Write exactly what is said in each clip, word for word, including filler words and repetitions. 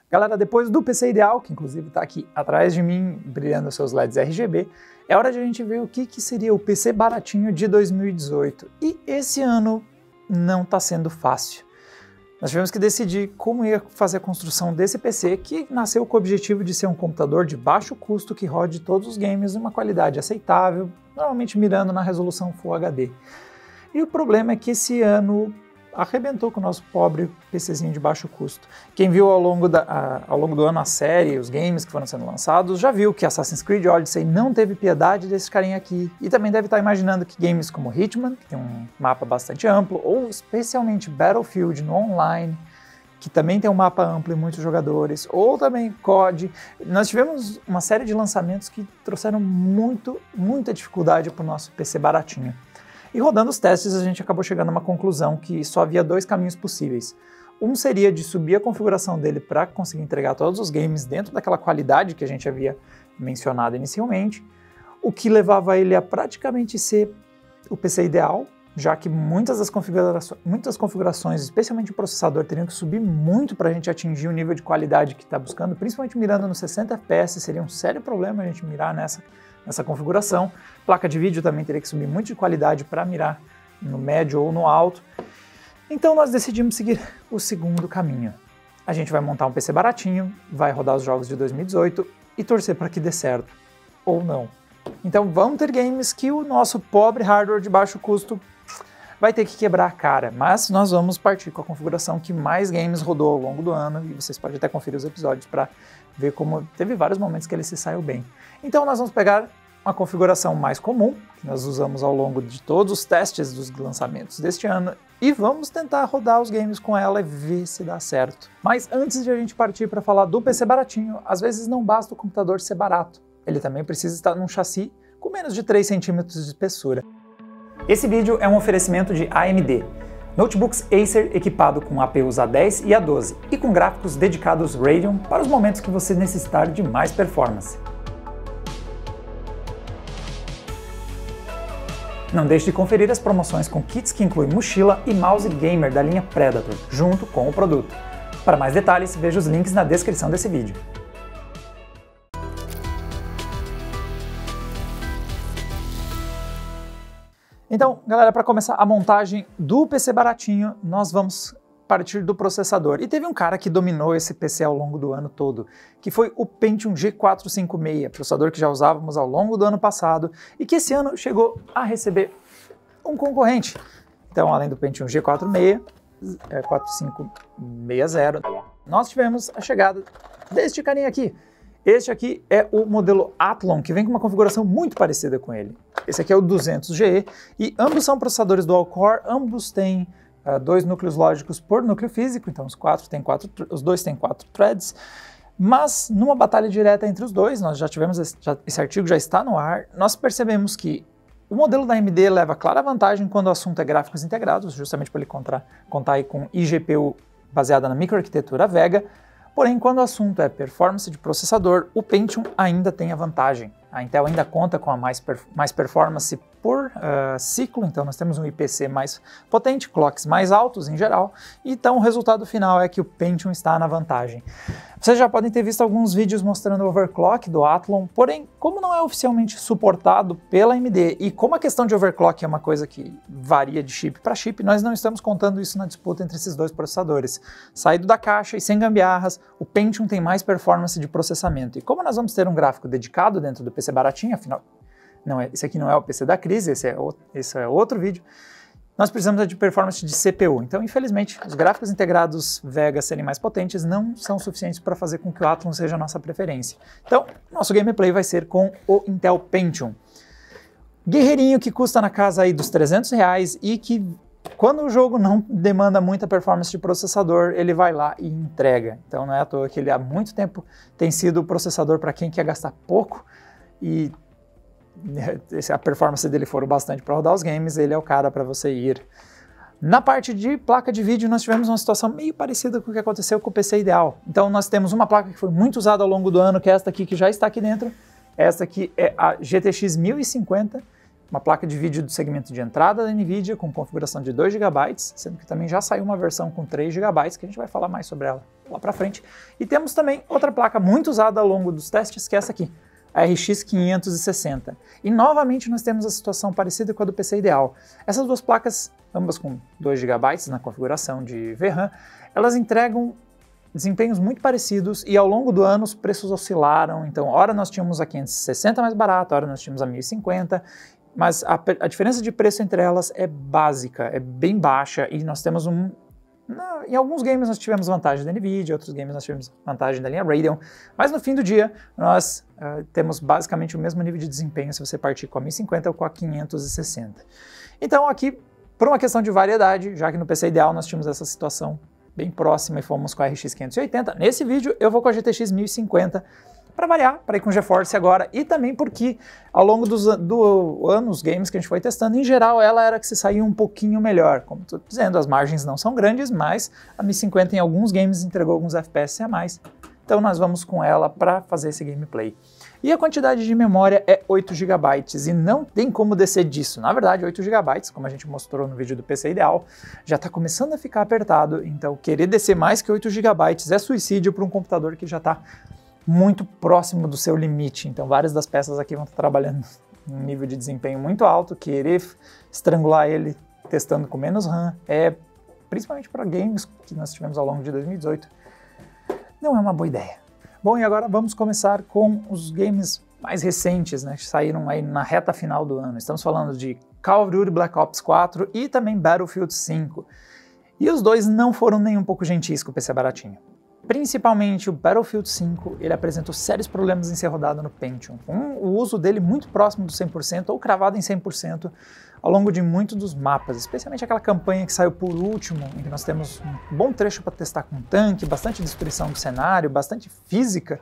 Galera, depois do P C ideal, que inclusive está aqui atrás de mim, brilhando seus L E Ds R G B, é hora de a gente ver o que, que seria o P C baratinho de dois mil e dezoito. E esse ano não está sendo fácil. Nós tivemos que decidir como ia fazer a construção desse P C, que nasceu com o objetivo de ser um computador de baixo custo que rode todos os games em uma qualidade aceitável, normalmente mirando na resolução Full H D. E o problema é que esse ano arrebentou com o nosso pobre PCzinho de baixo custo. Quem viu ao longo, da, a, ao longo do ano a série, os games que foram sendo lançados, já viu que Assassin's Creed Odyssey não teve piedade desse carinha aqui. E também deve estar imaginando que games como Hitman, que tem um mapa bastante amplo, ou especialmente Battlefield no online, que também tem um mapa amplo e muitos jogadores, ou também C O D. Nós tivemos uma série de lançamentos que trouxeram muito, muita dificuldade para o nosso P C baratinho. E rodando os testes, a gente acabou chegando a uma conclusão que só havia dois caminhos possíveis. Um seria de subir a configuração dele para conseguir entregar todos os games dentro daquela qualidade que a gente havia mencionado inicialmente, o que levava ele a praticamente ser o P C ideal, já que muitas das configurações, muitas configurações, especialmente o processador, teriam que subir muito para a gente atingir o nível de qualidade que está buscando, principalmente mirando nos sessenta F P S, seria um sério problema a gente mirar nessa nessa configuração. Placa de vídeo também teria que subir muito de qualidade para mirar no médio ou no alto. Então nós decidimos seguir o segundo caminho. A gente vai montar um P C baratinho, vai rodar os jogos de dois mil e dezoito e torcer para que dê certo, ou não. Então vamos ter games que o nosso pobre hardware de baixo custo vai ter que quebrar a cara, mas nós vamos partir com a configuração que mais games rodou ao longo do ano, e vocês podem até conferir os episódios para ver como teve vários momentos que ele se saiu bem. Então nós vamos pegar uma configuração mais comum, que nós usamos ao longo de todos os testes dos lançamentos deste ano, e vamos tentar rodar os games com ela e ver se dá certo. Mas antes de a gente partir para falar do P C baratinho, às vezes não basta o computador ser barato, ele também precisa estar num chassi com menos de três centímetros de espessura. Esse vídeo é um oferecimento de A M D, notebooks Acer equipado com A P Us A dez e A doze e com gráficos dedicados Radeon para os momentos que você necessitar de mais performance. Não deixe de conferir as promoções com kits que incluem mochila e mouse gamer da linha Predator, junto com o produto. Para mais detalhes, veja os links na descrição desse vídeo. Então, galera, para começar a montagem do P C baratinho, nós vamos partir do processador. E teve um cara que dominou esse P C ao longo do ano todo, que foi o Pentium G quatrocentos e cinquenta e seis, processador que já usávamos ao longo do ano passado e que esse ano chegou a receber um concorrente. Então, além do Pentium G quatrocentos e sessenta, é, quatro cinco seis zero, nós tivemos a chegada deste carinha aqui. Este aqui é o modelo Athlon, que vem com uma configuração muito parecida com ele. Esse aqui é o duzentos G E, e ambos são processadores dual-core, ambos têm uh, dois núcleos lógicos por núcleo físico, então os, quatro tem quatro, os dois têm quatro threads, mas numa batalha direta entre os dois, nós já tivemos, esse, já, esse artigo já está no ar, nós percebemos que o modelo da A M D leva clara vantagem quando o assunto é gráficos integrados, justamente por ele contar, contar aí com I G P U baseada na microarquitetura Vega. Porém, quando o assunto é performance de processador, o Pentium ainda tem a vantagem. A Intel ainda conta com a mais, perf mais performance por uh, ciclo, então nós temos um I P C mais potente, clocks mais altos em geral, então o resultado final é que o Pentium está na vantagem. Vocês já podem ter visto alguns vídeos mostrando o overclock do Athlon, porém, como não é oficialmente suportado pela A M D e como a questão de overclock é uma coisa que varia de chip para chip, nós não estamos contando isso na disputa entre esses dois processadores. Saído da caixa e sem gambiarras, o Pentium tem mais performance de processamento. E como nós vamos ter um gráfico dedicado dentro do P C baratinho, afinal, não é, esse aqui não é o P C da crise, esse é, o, esse é outro vídeo, nós precisamos de performance de C P U. Então, infelizmente, os gráficos integrados Vega serem mais potentes não são suficientes para fazer com que o Athlon seja a nossa preferência. Então, nosso gameplay vai ser com o Intel Pentium. Guerreirinho que custa na casa aí dos trezentos reais e que, quando o jogo não demanda muita performance de processador, ele vai lá e entrega. Então, não é à toa que ele há muito tempo tem sido o processador para quem quer gastar pouco e se a performance dele for o bastante para rodar os games, ele é o cara para você ir. Na parte de placa de vídeo, nós tivemos uma situação meio parecida com o que aconteceu com o P C ideal. Então nós temos uma placa que foi muito usada ao longo do ano, que é esta aqui, que já está aqui dentro. Esta aqui é a G T X mil e cinquenta, uma placa de vídeo do segmento de entrada da NVIDIA com configuração de dois gigabytes, sendo que também já saiu uma versão com três gigabytes, que a gente vai falar mais sobre ela lá para frente. E temos também outra placa muito usada ao longo dos testes, que é essa aqui, a R X quinhentos e sessenta. E novamente nós temos a situação parecida com a do P C ideal. Essas duas placas, ambas com dois gigabytes na configuração de V RAM, elas entregam desempenhos muito parecidos e ao longo do ano os preços oscilaram. Então, ora nós tínhamos a quinhentos e sessenta mais barata, ora nós tínhamos a mil e cinquenta, mas a, a diferença de preço entre elas é básica, é bem baixa e nós temos um... Na, em alguns games nós tivemos vantagem da NVIDIA, outros games nós tivemos vantagem da linha Radeon, mas no fim do dia nós uh, temos basicamente o mesmo nível de desempenho se você partir com a mil e cinquenta ou com a quinhentos e sessenta. Então aqui, por uma questão de variedade, já que no P C ideal nós tínhamos essa situação bem próxima e fomos com a R X quinhentos e oitenta, nesse vídeo eu vou com a G T X mil e cinquenta, para variar, para ir com GeForce agora, e também porque ao longo dos do ano, os games que a gente foi testando, em geral ela era que se saía um pouquinho melhor. Como estou dizendo, as margens não são grandes, mas a mil e cinquenta em alguns games entregou alguns F P S a mais, então nós vamos com ela para fazer esse gameplay. E a quantidade de memória é oito gigabytes, e não tem como descer disso. Na verdade, oito gigabytes, como a gente mostrou no vídeo do P C ideal, já está começando a ficar apertado, então querer descer mais que oito gigabytes é suicídio para um computador que já está muito próximo do seu limite. Então várias das peças aqui vão estar trabalhando em um nível de desempenho muito alto, querer estrangular ele testando com menos RAM, é, principalmente para games que nós tivemos ao longo de dois mil e dezoito, não é uma boa ideia. Bom, e agora vamos começar com os games mais recentes, né, que saíram aí na reta final do ano. Estamos falando de Call of Duty Black Ops quatro e também Battlefield cinco. E os dois não foram nem um pouco gentis com o P C baratinho. Principalmente o Battlefield cinco, ele apresentou sérios problemas em ser rodado no Pentium, com o uso dele muito próximo do cem por cento ou cravado em cem por cento ao longo de muitos dos mapas, especialmente aquela campanha que saiu por último, em que nós temos um bom trecho para testar com tanque, bastante destruição do cenário, bastante física.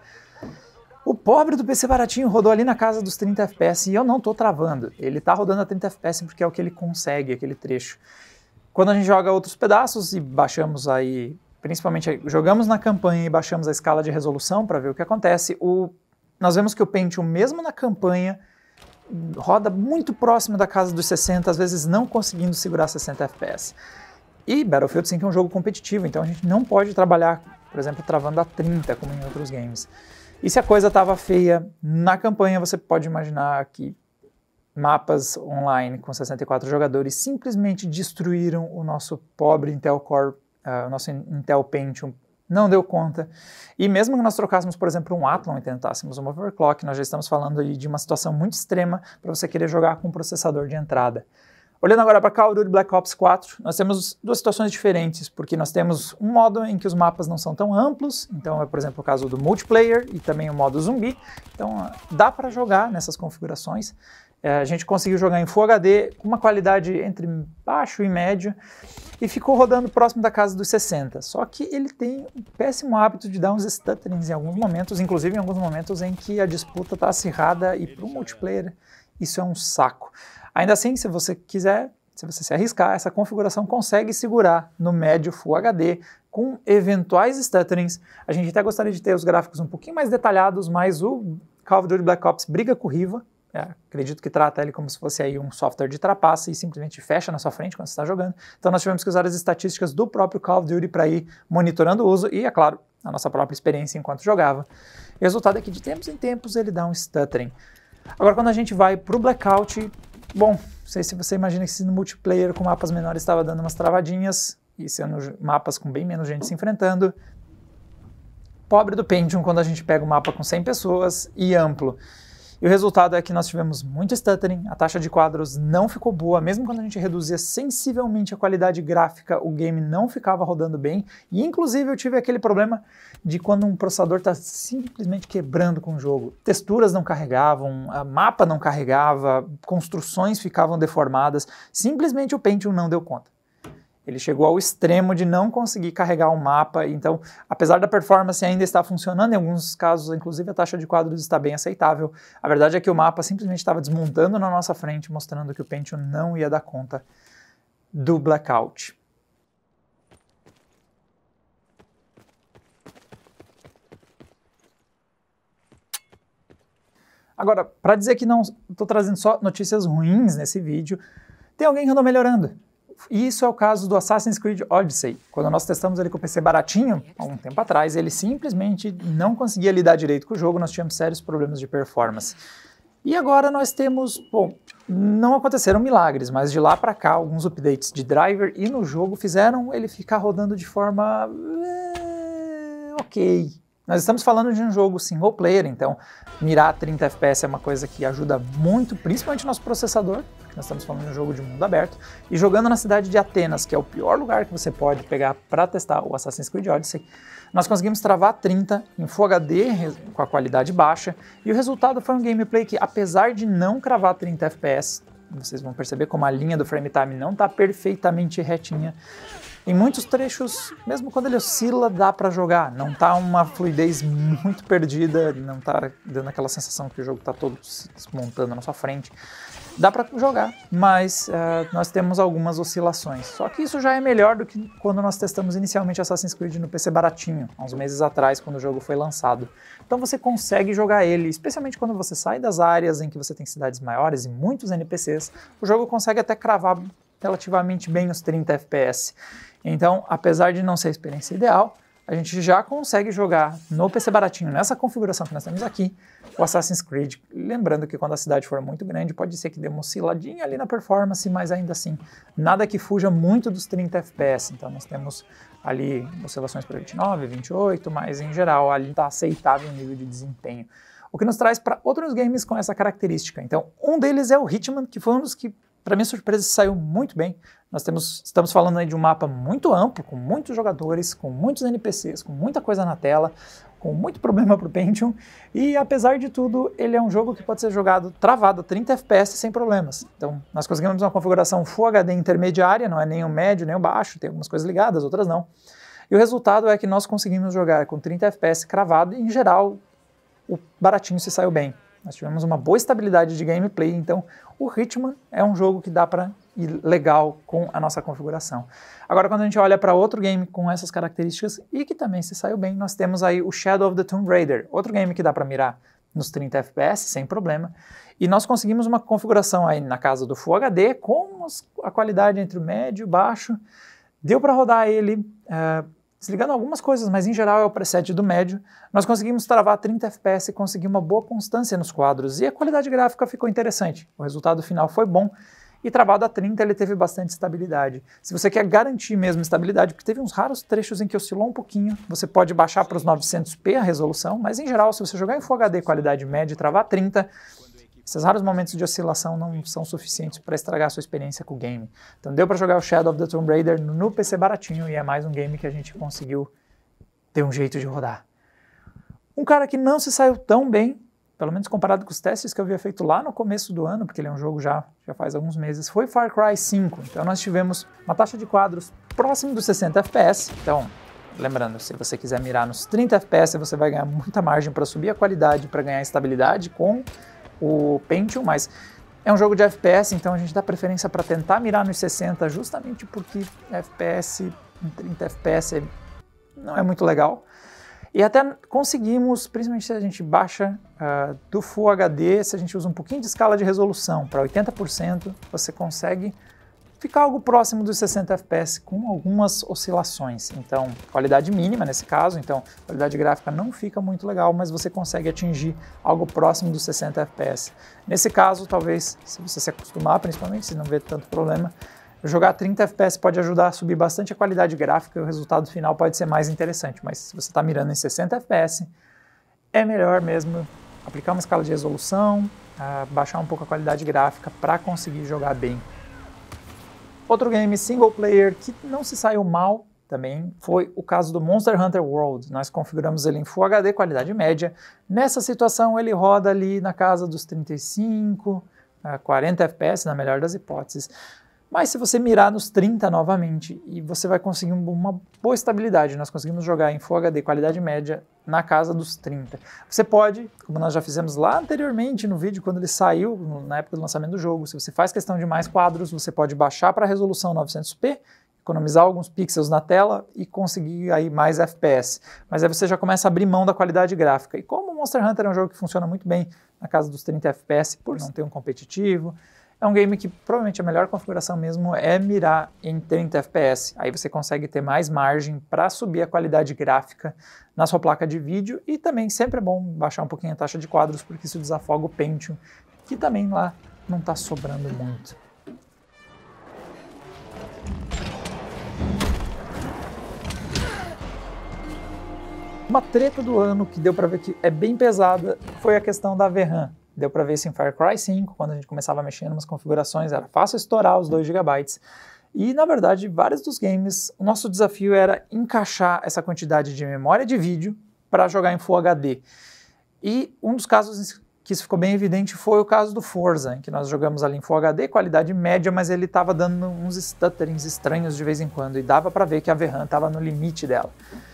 O pobre do P C baratinho rodou ali na casa dos trinta F P S e eu não estou travando, ele está rodando a trinta F P S porque é o que ele consegue, aquele trecho. Quando a gente joga outros pedaços e baixamos aí, principalmente jogamos na campanha e baixamos a escala de resolução para ver o que acontece, o, nós vemos que o Pentium, mesmo na campanha, roda muito próximo da casa dos sessenta, às vezes não conseguindo segurar sessenta F P S. E Battlefield cinco é um jogo competitivo, então a gente não pode trabalhar, por exemplo, travando a trinta, como em outros games. E se a coisa estava feia na campanha, você pode imaginar que mapas online com sessenta e quatro jogadores simplesmente destruíram o nosso pobre Intel Core, Uh, o nosso Intel Pentium não deu conta. E mesmo que nós trocássemos, por exemplo, um Athlon e tentássemos um overclock, nós já estamos falando aí de uma situação muito extrema para você querer jogar com um processador de entrada. Olhando agora para Call of Duty Black Ops quatro, nós temos duas situações diferentes, porque nós temos um modo em que os mapas não são tão amplos, então é, por exemplo, o caso do multiplayer e também o modo zumbi, então dá para jogar nessas configurações. É, a gente conseguiu jogar em Full H D com uma qualidade entre baixo e médio e ficou rodando próximo da casa dos sessenta. Só que ele tem um péssimo hábito de dar uns stutterings em alguns momentos, inclusive em alguns momentos em que a disputa está acirrada e para o multiplayer isso é um saco. Ainda assim, se você quiser, se você se arriscar, essa configuração consegue segurar no médio Full H D com eventuais stutterings. A gente até gostaria de ter os gráficos um pouquinho mais detalhados, mas o Call of Duty Black Ops briga com o Riva. É, acredito que trata ele como se fosse aí um software de trapaça e simplesmente fecha na sua frente quando você está jogando. Então nós tivemos que usar as estatísticas do próprio Call of Duty para ir monitorando o uso e, é claro, a nossa própria experiência enquanto jogava. O resultado é que de tempos em tempos ele dá um stuttering. Agora quando a gente vai para o Blackout, bom, não sei se você imagina que se no multiplayer com mapas menores estava dando umas travadinhas e sendo mapas com bem menos gente se enfrentando, pobre do Pentium quando a gente pega um mapa com cem pessoas e amplo. E o resultado é que nós tivemos muito stuttering, a taxa de quadros não ficou boa, mesmo quando a gente reduzia sensivelmente a qualidade gráfica, o game não ficava rodando bem, e inclusive eu tive aquele problema de quando um processador está simplesmente quebrando com o jogo. Texturas não carregavam, a mapa não carregava, construções ficavam deformadas, simplesmente o Pentium não deu conta. Ele chegou ao extremo de não conseguir carregar o mapa, então, apesar da performance ainda estar funcionando, em alguns casos, inclusive, a taxa de quadros está bem aceitável. A verdade é que o mapa simplesmente estava desmontando na nossa frente, mostrando que o Pentium não ia dar conta do Blackout. Agora, para dizer que não estou trazendo só notícias ruins nesse vídeo, tem alguém que andou melhorando. E isso é o caso do Assassin's Creed Odyssey. Quando nós testamos ele com o P C baratinho, há um tempo atrás, ele simplesmente não conseguia lidar direito com o jogo, nós tínhamos sérios problemas de performance. E agora nós temos, bom, não aconteceram milagres, mas de lá para cá, alguns updates de driver e no jogo fizeram ele ficar rodando de forma... É, ok. Nós estamos falando de um jogo single player, então mirar trinta F P S é uma coisa que ajuda muito, principalmente nosso processador, porque nós estamos falando de um jogo de mundo aberto, e jogando na cidade de Atenas, que é o pior lugar que você pode pegar para testar o Assassin's Creed Odyssey, nós conseguimos travar trinta em Full H D com a qualidade baixa, e o resultado foi um gameplay que, apesar de não cravar trinta F P S, vocês vão perceber como a linha do frame time não está perfeitamente retinha. Em muitos trechos, mesmo quando ele oscila, dá para jogar. Não tá uma fluidez muito perdida, não tá dando aquela sensação que o jogo tá todo se desmontando na sua frente. Dá para jogar, mas uh, nós temos algumas oscilações. Só que isso já é melhor do que quando nós testamos inicialmente Assassin's Creed no P C baratinho, há uns meses atrás, quando o jogo foi lançado. Então você consegue jogar ele, especialmente quando você sai das áreas em que você tem cidades maiores e muitos N P Cs, o jogo consegue até cravar relativamente bem os trinta F P S. Então, apesar de não ser a experiência ideal, a gente já consegue jogar no P C baratinho, nessa configuração que nós temos aqui, o Assassin's Creed. Lembrando que quando a cidade for muito grande, pode ser que dê uma osciladinha ali na performance, mas ainda assim, nada que fuja muito dos trinta F P S. Então nós temos ali oscilações para vinte e nove, vinte e oito, mas em geral ali está aceitável o nível de desempenho. O que nos traz para outros games com essa característica. Então, um deles é o Hitman, que foi um dos que, para minha surpresa, saiu muito bem. Nós temos, estamos falando aí de um mapa muito amplo, com muitos jogadores, com muitos N P Cs, com muita coisa na tela, com muito problema para o Pentium, e apesar de tudo, ele é um jogo que pode ser jogado travado a trinta F P S sem problemas. Então, nós conseguimos uma configuração Full H D intermediária, não é nem o médio nem o baixo, tem algumas coisas ligadas, outras não. E o resultado é que nós conseguimos jogar com trinta F P S cravado, e em geral, o baratinho se saiu bem. Nós tivemos uma boa estabilidade de gameplay, então o Hitman é um jogo que dá para ir legal com a nossa configuração. Agora, quando a gente olha para outro game com essas características e que também se saiu bem, nós temos aí o Shadow of the Tomb Raider, outro game que dá para mirar nos trinta F P S sem problema, e nós conseguimos uma configuração aí na casa do Full H D com a qualidade entre o médio e o baixo. Deu para rodar ele uh, desligando algumas coisas, mas em geral é o preset do médio. Nós conseguimos travar trinta F P S e conseguir uma boa constância nos quadros, e a qualidade gráfica ficou interessante. O resultado final foi bom, e travado a trinta ele teve bastante estabilidade. Se você quer garantir mesmo estabilidade, porque teve uns raros trechos em que oscilou um pouquinho, você pode baixar para os novecentos p a resolução, mas em geral, se você jogar em Full H D qualidade média e travar trinta, esses raros momentos de oscilação não são suficientes para estragar a sua experiência com o game. Então deu para jogar o Shadow of the Tomb Raider no P C baratinho, e é mais um game que a gente conseguiu ter um jeito de rodar. Um cara que não se saiu tão bem, pelo menos comparado com os testes que eu havia feito lá no começo do ano, porque ele é um jogo já, já faz alguns meses, foi Far Cry cinco. Então nós tivemos uma taxa de quadros próximo dos sessenta F P S. Então, lembrando, se você quiser mirar nos trinta F P S, você vai ganhar muita margem para subir a qualidade, para ganhar estabilidade com o Pentium, mas é um jogo de F P S, então a gente dá preferência para tentar mirar nos sessenta, justamente porque F P S em trinta F P S não é muito legal. E até conseguimos, principalmente se a gente baixa uh, do Full H D, se a gente usa um pouquinho de escala de resolução para oitenta por cento, você consegue ficar algo próximo dos sessenta F P S com algumas oscilações. Então, qualidade mínima nesse caso, então a qualidade gráfica não fica muito legal, mas você consegue atingir algo próximo dos sessenta F P S. Nesse caso, talvez, se você se acostumar, principalmente, se não vê tanto problema, jogar trinta F P S pode ajudar a subir bastante a qualidade gráfica e o resultado final pode ser mais interessante, mas se você está mirando em sessenta F P S, é melhor mesmo aplicar uma escala de resolução, uh, baixar um pouco a qualidade gráfica para conseguir jogar bem. Outro game single player que não se saiu mal também foi o caso do Monster Hunter World. Nós configuramos ele em Full H D, qualidade média. Nessa situação ele roda ali na casa dos trinta e cinco, uh, quarenta F P S na melhor das hipóteses. Mas se você mirar nos trinta novamente, e você vai conseguir uma boa estabilidade. Nós conseguimos jogar em Full H D qualidade média na casa dos trinta. Você pode, como nós já fizemos lá anteriormente no vídeo, quando ele saiu, na época do lançamento do jogo, se você faz questão de mais quadros, você pode baixar para a resolução novecentos p, economizar alguns pixels na tela e conseguir aí mais F P S. Mas aí você já começa a abrir mão da qualidade gráfica. E como Monster Hunter é um jogo que funciona muito bem na casa dos trinta F P S, por não ter um competitivo, é um game que provavelmente a melhor configuração mesmo é mirar em trinta F P S. Aí você consegue ter mais margem para subir a qualidade gráfica na sua placa de vídeo e também sempre é bom baixar um pouquinho a taxa de quadros porque isso desafoga o Pentium, que também lá não está sobrando muito. Uma treta do ano que deu para ver que é bem pesada foi a questão da V RAM. Deu para ver isso em Far Cry cinco, quando a gente começava a mexer em umas configurações, era fácil estourar os dois gigabytes. E, na verdade, vários dos games, o nosso desafio era encaixar essa quantidade de memória de vídeo para jogar em Full H D. E um dos casos que isso ficou bem evidente foi o caso do Forza, em que nós jogamos ali em Full H D, qualidade média, mas ele estava dando uns stutterings estranhos de vez em quando, e dava para ver que a V RAM estava no limite dela.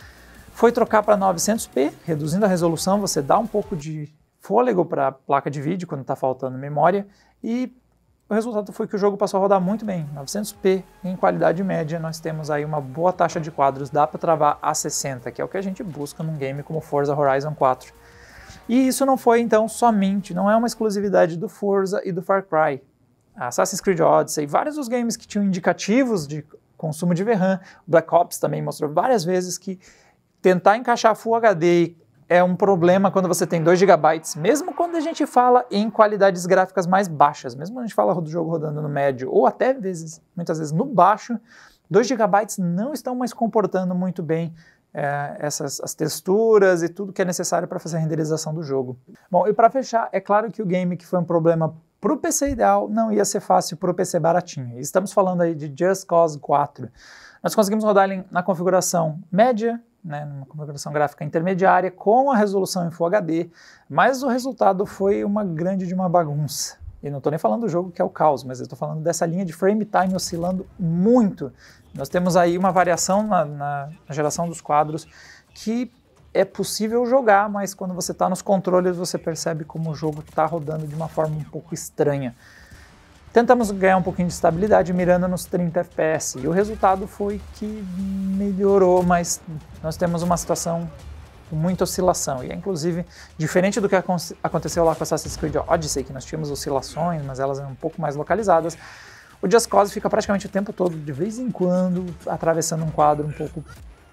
Foi trocar para novecentos p, reduzindo a resolução, você dá um pouco de fôlego para a placa de vídeo quando está faltando memória, e o resultado foi que o jogo passou a rodar muito bem, novecentos p em qualidade média, nós temos aí uma boa taxa de quadros, dá para travar a sessenta, que é o que a gente busca num game como Forza Horizon quatro. E isso não foi então somente, não é uma exclusividade do Forza e do Far Cry. Assassin's Creed Odyssey, vários dos games que tinham indicativos de consumo de V RAM, Black Ops também mostrou várias vezes que tentar encaixar Full H D é um problema quando você tem dois gigabytes, mesmo quando a gente fala em qualidades gráficas mais baixas, mesmo quando a gente fala do jogo rodando no médio, ou até vezes, muitas vezes no baixo, dois gigabytes não estão mais comportando muito bem é, essas as texturas e tudo que é necessário para fazer a renderização do jogo. Bom, e para fechar, é claro que o game que foi um problema para o P C ideal não ia ser fácil para o P C baratinho. E estamos falando aí de Just Cause quatro. Nós conseguimos rodar ele na configuração média, né, numa configuração gráfica intermediária, com a resolução em Full H D, mas o resultado foi uma grande de uma bagunça. E não estou nem falando do jogo que é o caos, mas eu estou falando dessa linha de frame time oscilando muito. Nós temos aí uma variação na, na, na geração dos quadros que é possível jogar, mas quando você está nos controles você percebe como o jogo está rodando de uma forma um pouco estranha. Tentamos ganhar um pouquinho de estabilidade mirando nos trinta F P S e o resultado foi que melhorou, mas nós temos uma situação com muita oscilação e é inclusive diferente do que aconteceu lá com Assassin's Creed Odyssey, que nós tínhamos oscilações, mas elas eram um pouco mais localizadas. O Just Cause fica praticamente o tempo todo, de vez em quando, atravessando um quadro um pouco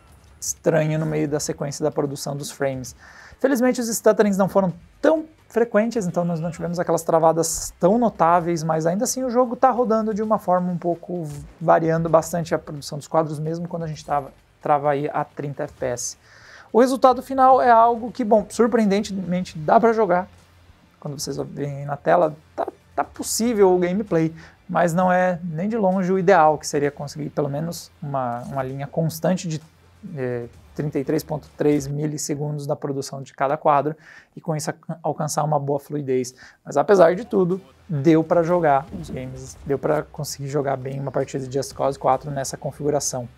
estranho no meio da sequência da produção dos frames. Felizmente os stutterings não foram tão frequentes, então nós não tivemos aquelas travadas tão notáveis, mas ainda assim o jogo está rodando de uma forma um pouco, variando bastante a produção dos quadros, mesmo quando a gente tava, trava aí a trinta F P S. O resultado final é algo que, bom, surpreendentemente dá para jogar. Quando vocês veem na tela, tá, tá possível o gameplay, mas não é nem de longe o ideal, que seria conseguir pelo menos uma, uma linha constante de eh, trinta e três ponto três milissegundos da produção de cada quadro e com isso alcançar uma boa fluidez. Mas apesar de tudo, deu para jogar os games, deu para conseguir jogar bem uma partida de Just Cause quatro nessa configuração.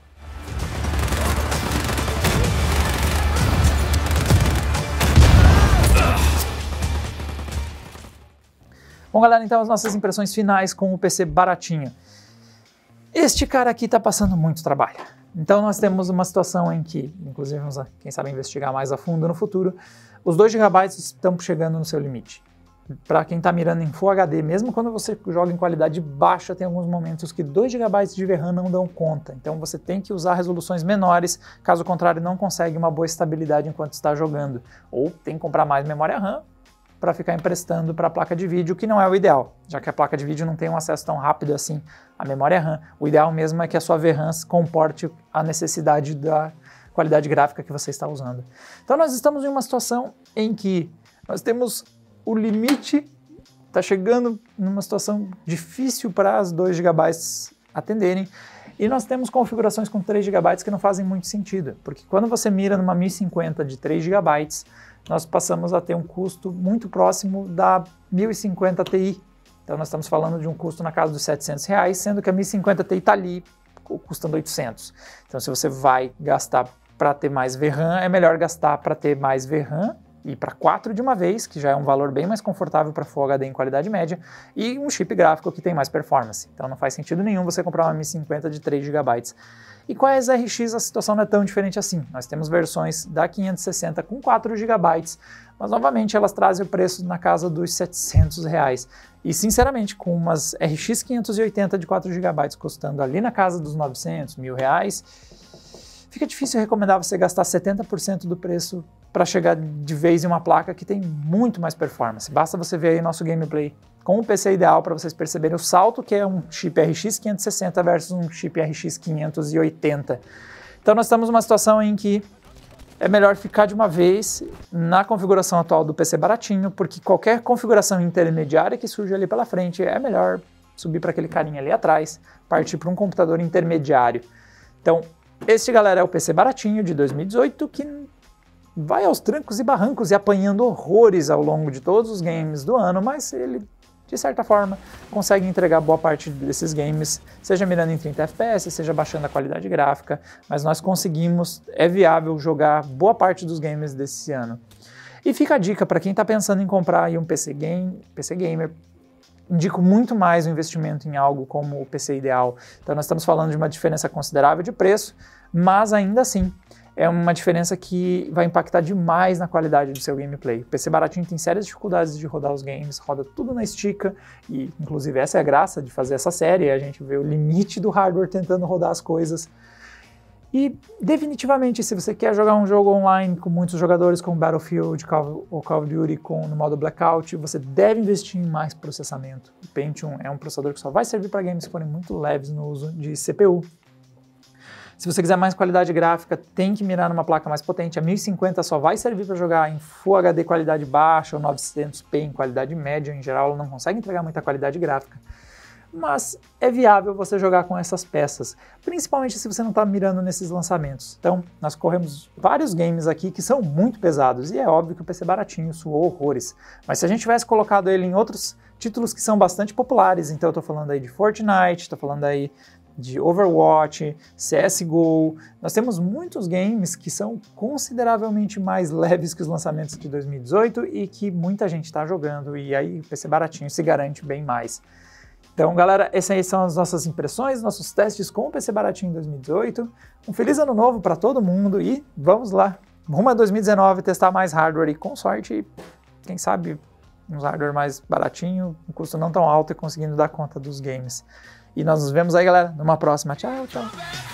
Bom, galera, então as nossas impressões finais com o P C baratinho. Este cara aqui está passando muito trabalho. Então nós temos uma situação em que, inclusive vamos, quem sabe, investigar mais a fundo no futuro, os dois gigabytes estão chegando no seu limite. Para quem está mirando em Full H D, mesmo quando você joga em qualidade baixa, tem alguns momentos que dois gigabytes de V RAM não dão conta. Então você tem que usar resoluções menores, caso contrário não consegue uma boa estabilidade enquanto está jogando. Ou tem que comprar mais memória RAM para ficar emprestando para a placa de vídeo, que não é o ideal, já que a placa de vídeo não tem um acesso tão rápido assim à memória RAM. O ideal mesmo é que a sua V RAM comporte a necessidade da qualidade gráfica que você está usando. Então nós estamos em uma situação em que nós temos o limite, está chegando numa situação difícil para as dois gigabytes atenderem, e nós temos configurações com três gigabytes que não fazem muito sentido, porque quando você mira numa mil e cinquenta de três gigabytes, nós passamos a ter um custo muito próximo da mil e cinquenta Ti. Então nós estamos falando de um custo na casa dos setecentos reais, sendo que a mil e cinquenta Ti está ali custando oitocentos. Então se você vai gastar para ter mais V RAM, é melhor gastar para ter mais V RAM ir para quatro de uma vez, que já é um valor bem mais confortável para Full H D em qualidade média, e um chip gráfico que tem mais performance. Então não faz sentido nenhum você comprar uma M cinquenta de três gigabytes. E com a R X a situação não é tão diferente assim. Nós temos versões da quinhentos e sessenta com quatro gigabytes, mas novamente elas trazem o preço na casa dos setecentos reais. E sinceramente, com umas R X quinhentos e oitenta de quatro gigabytes custando ali na casa dos novecentos, mil reais, fica difícil recomendar você gastar setenta por cento do preço para chegar de vez em uma placa que tem muito mais performance. Basta você ver aí nosso gameplay com o P C ideal para vocês perceberem o salto que é um chip R X quinhentos e sessenta versus um chip R X quinhentos e oitenta. Então nós estamos numa situação em que é melhor ficar de uma vez na configuração atual do P C baratinho, porque qualquer configuração intermediária que surge ali pela frente é melhor subir para aquele carinha ali atrás, partir para um computador intermediário. Então, este, galera, é o P C baratinho de dois mil e dezoito, que vai aos trancos e barrancos e apanhando horrores ao longo de todos os games do ano, mas ele, de certa forma, consegue entregar boa parte desses games, seja mirando em trinta F P S, seja baixando a qualidade gráfica, mas nós conseguimos, é viável jogar boa parte dos games desse ano. E fica a dica para quem está pensando em comprar aí um P C, game, P C gamer, indico muito mais o investimento em algo como o P C ideal. Então nós estamos falando de uma diferença considerável de preço, mas ainda assim é uma diferença que vai impactar demais na qualidade do seu gameplay. O P C baratinho tem sérias dificuldades de rodar os games, roda tudo na estica, e inclusive essa é a graça de fazer essa série, a gente vê o limite do hardware tentando rodar as coisas. E definitivamente, se você quer jogar um jogo online com muitos jogadores, como Battlefield ou Call of Duty com, no modo Blackout, você deve investir em mais processamento. O Pentium é um processador que só vai servir para games que forem muito leves no uso de C P U. Se você quiser mais qualidade gráfica, tem que mirar numa placa mais potente. A mil e cinquenta só vai servir para jogar em Full H D qualidade baixa ou novecentos p em qualidade média. Em geral, ela não consegue entregar muita qualidade gráfica. Mas é viável você jogar com essas peças, principalmente se você não está mirando nesses lançamentos. Então, nós corremos vários games aqui que são muito pesados, e é óbvio que o P C baratinho suou horrores. Mas se a gente tivesse colocado ele em outros títulos que são bastante populares, então eu estou falando aí de Fortnite, estou falando aí de Overwatch, C S G O, nós temos muitos games que são consideravelmente mais leves que os lançamentos de dois mil e dezoito e que muita gente está jogando, e aí o P C baratinho se garante bem mais. Então, galera, essas aí são as nossas impressões, nossos testes com o P C baratinho em dois mil e dezoito. Um feliz ano novo para todo mundo e vamos lá, rumo a dois mil e dezenove, testar mais hardware e com sorte, quem sabe, um hardware mais baratinho, um custo não tão alto e conseguindo dar conta dos games. E nós nos vemos aí, galera, numa próxima. Tchau, tchau!